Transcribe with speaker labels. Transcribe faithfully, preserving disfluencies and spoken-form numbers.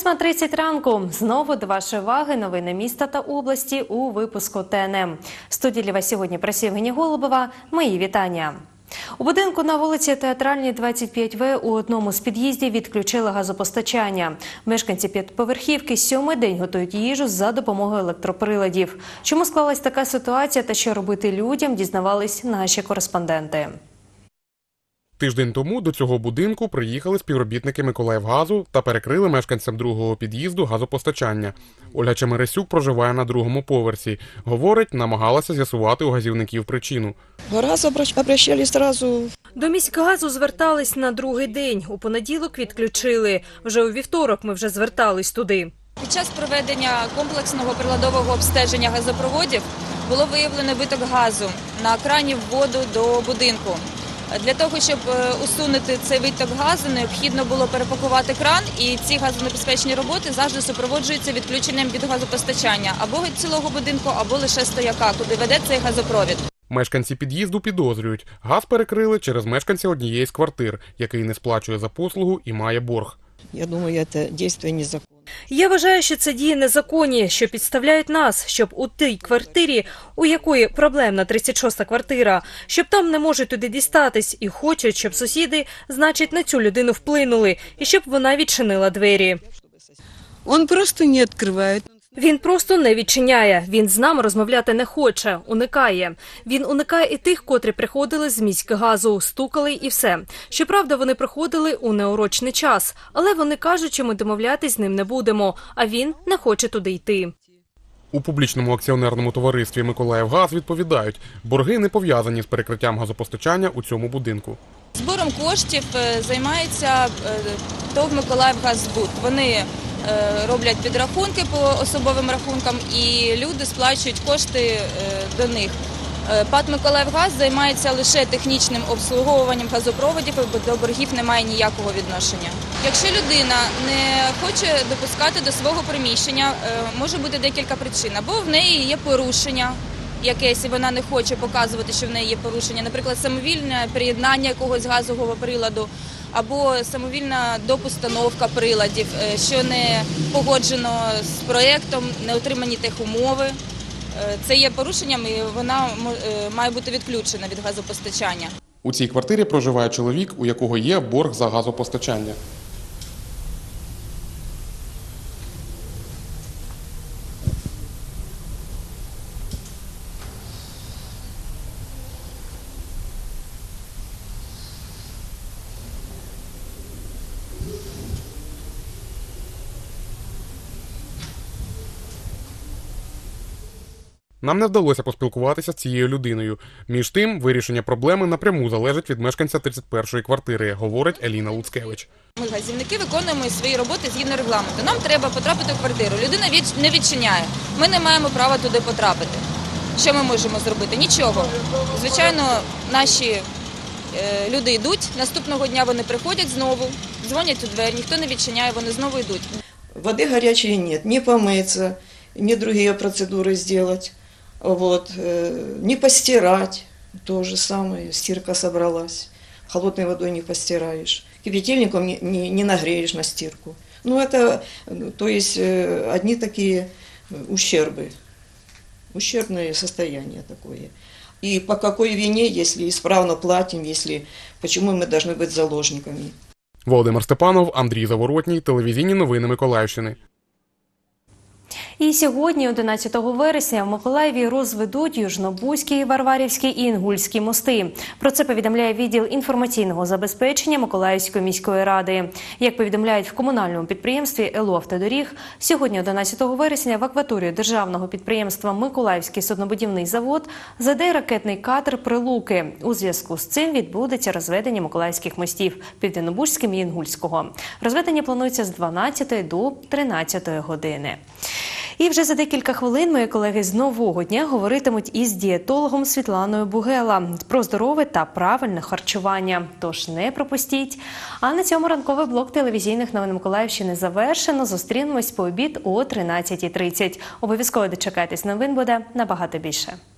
Speaker 1: восьма тридцять ранку. Знову до вашої уваги новини міста та області у випуску Т Н М. В студії для вас сьогодні працює Євгенія Голубова. Мої вітання. У будинку на вулиці Театральній, двадцять п'ять В у одному з під'їздів відключили газопостачання. Мешканці п'ятиповерхівки сьомий день готують їжу за допомогою електроприладів. Чому склалась така ситуація та що робити людям, дізнавались наші кореспонденти.
Speaker 2: Тиждень тому до цього будинку приїхали співробітники Миколаївгазу та перекрили мешканцям другого під'їзду газопостачання. Ольга Чемересюк проживає на другому поверсі. Говорить, намагалася з'ясувати у газівників причину.
Speaker 3: Раз обращались одразу.
Speaker 4: До міськгазу звертались на другий день. У понеділок відключили. Вже у вівторок ми вже звертались туди.
Speaker 5: Під час проведення комплексного приладового обстеження газопроводів було виявлено виток газу на крані вводу до будинку. Для того, щоб усунути цей виток газу, необхідно було перепакувати кран, і ці газонебезпечні роботи завжди супроводжуються відключенням від газопостачання або цілого будинку, або лише стояка, куди веде цей газопровід.
Speaker 2: Мешканці під'їзду підозрюють, газ перекрили через мешканця однієї з квартир, який не сплачує за послугу і має борг.
Speaker 3: Я думаю, це дійство незаконне.
Speaker 4: Я вважаю, що це дії незаконні, що підставляють нас, щоб у тій квартирі, у якої проблемна тридцять шоста квартира, щоб там не можуть туди дістатись і хочуть, щоб сусіди, значить, на цю людину вплинули і щоб вона відчинила двері.
Speaker 6: Він просто не відкриває.
Speaker 4: Він просто не відчиняє. Він з нами розмовляти не хоче, уникає. Він уникає і тих, котрі приходили з міськгазу, стукали і все. Щоправда, вони приходили у неурочний час, але вони кажуть, що ми домовлятись з ним не будемо, а він не хоче туди йти.
Speaker 2: У публічному акціонерному товаристві «Миколаївгаз» відповідають, борги не пов'язані з перекриттям газопостачання у цьому будинку.
Speaker 5: Збором коштів займається ТОВ «Миколаївгаззбут». Вони роблять підрахунки по особовим рахункам і люди сплачують кошти до них. ПАТ «Миколаївгаз» займається лише технічним обслуговуванням газопроводів, і до боргів немає ніякого відношення. Якщо людина не хоче допускати до свого приміщення, може бути декілька причин. Або в неї є порушення якесь, і вона не хоче показувати, що в неї є порушення, наприклад, самовільне приєднання якогось газового приладу, або самовільна допустановка приладів, що не погоджено з проєктом, не отримані техумови. Це є порушенням, і вона має бути відключена від газопостачання.
Speaker 2: У цій квартирі проживає чоловік, у якого є борг за газопостачання. Нам не вдалося поспілкуватися з цією людиною. Між тим, вирішення проблеми напряму залежить від мешканця тридцять першої квартири, говорить Еліна Луцкевич.
Speaker 5: Ми, газівники, виконуємо свої роботи згідно регламенту. Нам треба потрапити в квартиру. Людина не відчиняє. Ми не маємо права туди потрапити. Що ми можемо зробити? Нічого. Звичайно, наші е, люди йдуть, наступного дня вони приходять знову, дзвонять у двері, ніхто не відчиняє, вони знову йдуть.
Speaker 3: Води гарячої немає, ні помитися, ні інші процедури зробити. Вот, не постирать, то же самое, стирка собралась, холодной водой не постираешь, кипятильником не, не, не нагреешь на стирку. Ну это, то есть, одни такие ущербы, ущербное состояние такое. И по какой вине, если исправно платим, если, почему мы должны быть заложниками?
Speaker 2: Володимир Степанов, Андрій Заворотній, телевізійні новини Миколаївщини.
Speaker 1: І сьогодні, одинадцятого вересня, в Миколаєві розведуть Южнобузький, Варварівський і Інгульський мости. Про це повідомляє відділ інформаційного забезпечення Миколаївської міської ради. Як повідомляють в комунальному підприємстві «ЕЛО Автодоріг», сьогодні, одинадцятого вересня, в акваторію державного підприємства «Миколаївський суднобудівний завод» зайде ракетний катер «Прилуки». У зв'язку з цим відбудеться розведення миколаївських мостів – Південнобузького і Інгульського. Розведення планується з дванадцятої до тринадцятої години. І вже за декілька хвилин мої колеги з «Нового дня» говоритимуть із дієтологом Світланою Бугела про здорове та правильне харчування. Тож не пропустіть. А на цьому ранковий блок телевізійних новин Миколаївщини завершено. Зустрінемось по обід о тринадцятій тридцять. Обов'язково дочекайтесь, новин буде набагато більше.